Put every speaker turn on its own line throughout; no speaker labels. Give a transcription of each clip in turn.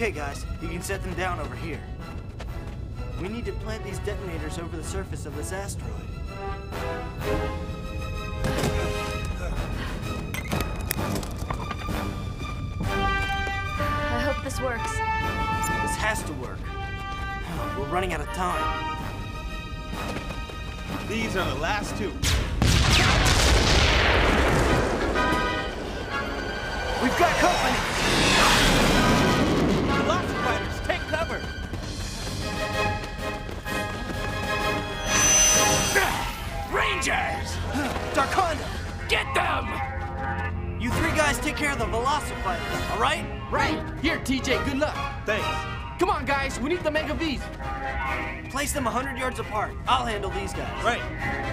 Okay, guys, you can set them down over here. We need to plant these detonators over the surface of this asteroid.
I hope this works.
This has to work. We're running out of time.
These are the last two.
We've got company!
Velocifighters, take cover!
Rangers!
Darkonda!
Get them!
You three guys take care of the Velocifighters, all right?
Right! Here, TJ, good luck.
Thanks.
Come on, guys, we need the Mega Vs.
Place them 100 yards apart. I'll handle these guys.
Right.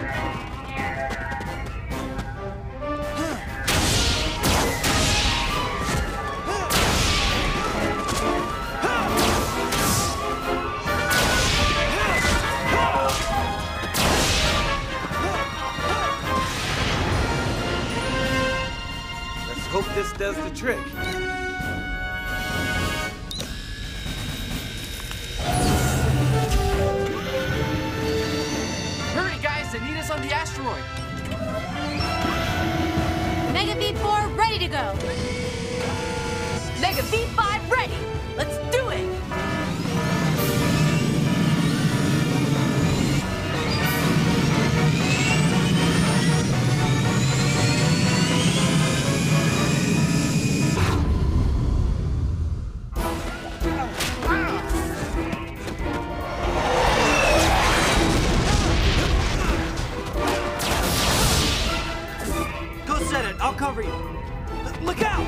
Let's hope this does the trick.
Hurry, guys, they need us on the asteroid.
Mega V4 ready to go. Mega V5 ready. Let's do it.
Go set it. I'll cover you. Look out!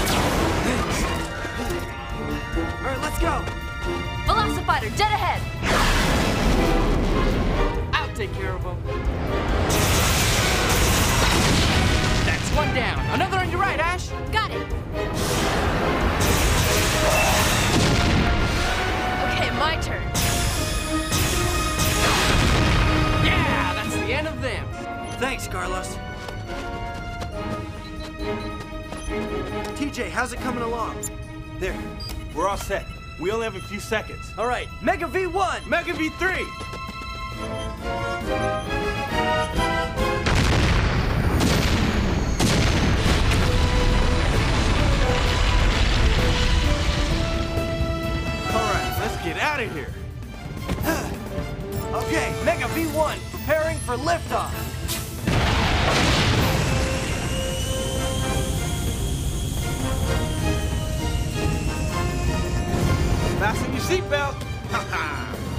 All right, let's go.
Velocifighter, dead ahead.
I'll take care of them. That's one down. Another on your right, Ash.
Got it. Okay, my turn.
Yeah, that's the end of them.
Thanks, Carlos. TJ, how's it coming along?
There, we're all set. We only have a few seconds.
All right, Mega V1!
Mega V3! All right, let's get out of here.
Okay, Mega V1, preparing for liftoff.
Fasten your seatbelt. Ha ha.